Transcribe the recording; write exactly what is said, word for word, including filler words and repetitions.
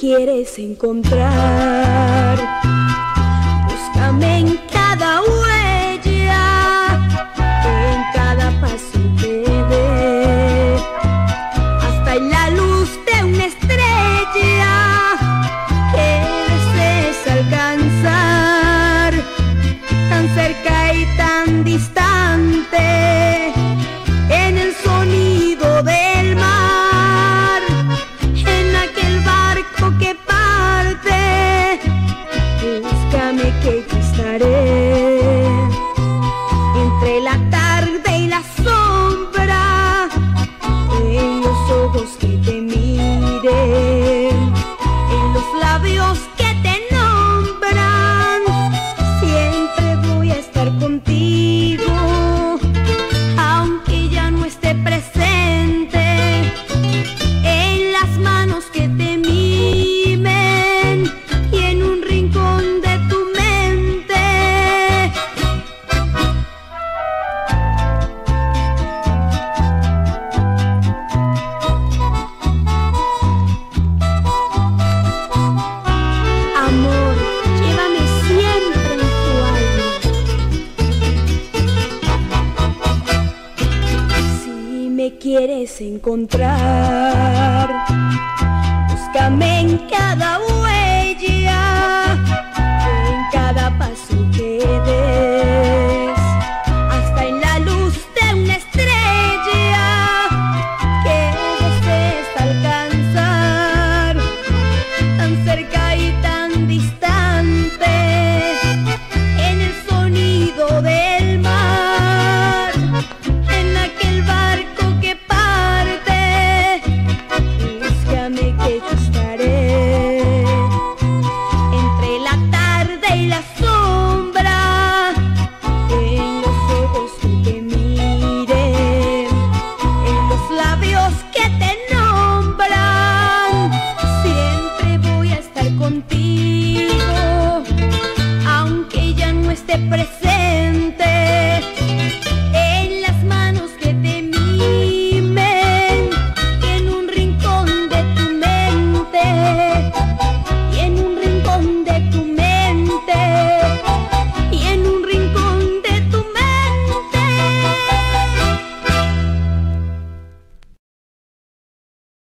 quieres encontrar, búscame en cada huella, en cada paso que dé, hasta en la luz de una estrella que desees alcanzar, tan cerca y tan distante, en el sonido del mar, en aquel barco que parte, búscame que yo estaré, entre la tarde y la sombra, en los ojos que te miren, en los labios que te nombran, siempre voy a estar contigo, aunque ya no esté presente, en las manos que te mimen y en un rincón de tu mente. Amor, llévame siempre en tu alma. Si me quieres encontrar, búscame en cada huella,